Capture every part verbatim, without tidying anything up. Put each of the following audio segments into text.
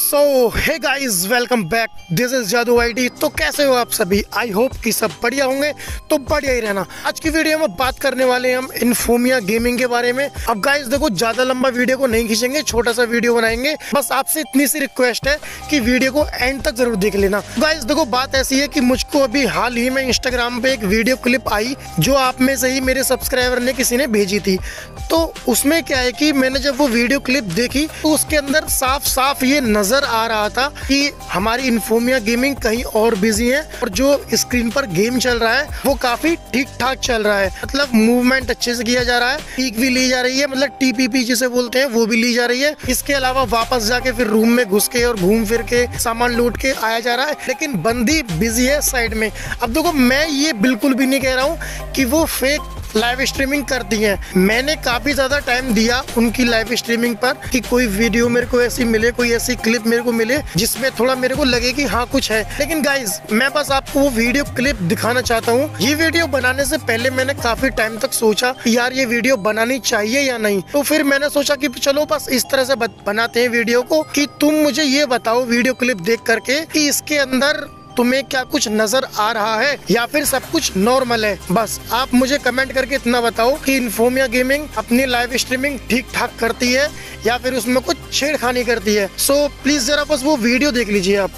So hey guys, welcome back. This is Jadu ID. तो कैसे हो आप सभी? आई होप कि सब बढ़िया होंगे। तो बढ़िया ही रहना। आज की वीडियो में बात करने वाले हैं हम इन्फोमिया गेमिंग के बारे में। अब गाइस देखो, ज्यादा लंबा वीडियो को नहीं खींचेंगे, छोटा सा वीडियो बनाएंगे। बस आपसे इतनी सी रिक्वेस्ट है कि वीडियो को एंड तक जरूर देख लेना। गाइस देखो, बात ऐसी है कि मुझको अभी हाल ही में इंस्टाग्राम पे एक वीडियो क्लिप आई जो आप में से ही मेरे सब्सक्राइबर ने किसी ने भेजी थी। तो उसमें क्या है कि मैंने जब वो वीडियो क्लिप देखी तो उसके अंदर साफ साफ ये नजर आ रहा था कि हमारी इन्फोमिया गेमिंग कहीं और बिजी है और जो स्क्रीन पर गेम चल रहा है वो काफी ठीक ठाक चल रहा है। मतलब मूवमेंट अच्छे से किया जा रहा है, पीक भी ली जा रही है, मतलब टीपीपी जिसे बोलते हैं वो भी ली जा रही है। इसके अलावा वापस जाके फिर रूम में घुस के और घूम फिर के सामान लूट के आया जा रहा है, लेकिन बंदी बिजी है साइड में। अब देखो, मैं ये बिल्कुल भी नहीं कह रहा हूँ कि वो फेक लाइव स्ट्रीमिंग करती हैं। मैंने काफी ज्यादा टाइम दिया उनकी लाइव स्ट्रीमिंग पर कि कोई वीडियो मेरे को ऐसी मिले, कोई ऐसी क्लिप मेरे को मिले जिसमें थोड़ा मेरे को लगे कि हाँ कुछ है। लेकिन गाइज, मैं बस आपको वो वीडियो क्लिप दिखाना चाहता हूँ। ये वीडियो बनाने से पहले मैंने काफी टाइम तक सोचा कि यार ये वीडियो बनानी चाहिए या नहीं। तो फिर मैंने सोचा कि चलो बस इस तरह से बनाते हैं वीडियो को कि तुम मुझे ये बताओ वीडियो क्लिप देख करके कि इसके अंदर तुम्हें क्या कुछ नजर आ रहा है या फिर सब कुछ नॉर्मल है। बस आप मुझे कमेंट करके इतना बताओ कि इन्फोमिया गेमिंग अपनी लाइव स्ट्रीमिंग ठीक ठाक करती है या फिर उसमें कुछ छेड़खानी करती है। सो प्लीज जरा बस वो वीडियो देख लीजिए आप।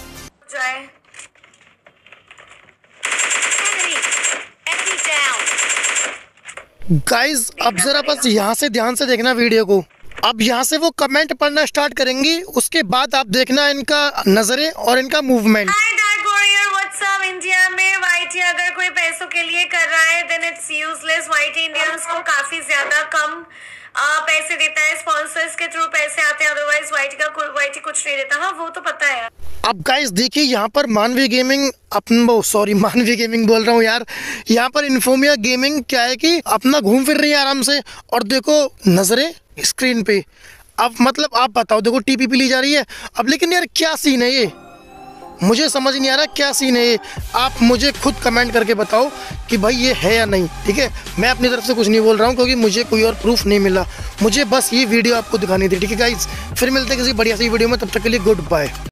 गाइज अब जरा बस यहाँ से ध्यान से देखना वीडियो को। अब यहाँ से वो कमेंट पढ़ना स्टार्ट करेंगी, उसके बाद आप देखना इनका नजरें और इनका मूवमेंट। इंडिया में वाईटी अगर कोई पैसों के लिए कर रहा है देन इट्स यूजलेस। वाईटी इंडियंस को काफी ज्यादा कम आ, पैसे देता है, स्पॉन्सर्स के थ्रू पैसे आते हैं, अदरवाइज वाईटी का वाईटी कुछ नहीं देता। हाँ वो तो पता है। अब गाइस देखिए, यहाँ पर मानवी गेमिंग अपन सॉरी मानवी गेमिंग बोल रहा हूँ यार, यहाँ पर इन्फोमिया गेमिंग क्या है कि अपना घूम फिर रही है आराम से और देखो नजरें स्क्रीन पे। अब मतलब आप बताओ, देखो टीपीपी ली जा रही है। अब लेकिन यार क्या सीन है ये, मुझे समझ नहीं आ रहा क्या सीन है ये। आप मुझे खुद कमेंट करके बताओ कि भाई ये है या नहीं। ठीक है, मैं अपनी तरफ से कुछ नहीं बोल रहा हूँ क्योंकि मुझे कोई और प्रूफ नहीं मिला। मुझे बस ये वीडियो आपको दिखानी थी। ठीक है गाइस, फिर मिलते हैं किसी बढ़िया सी वीडियो में, तब तक के लिए गुड बाय।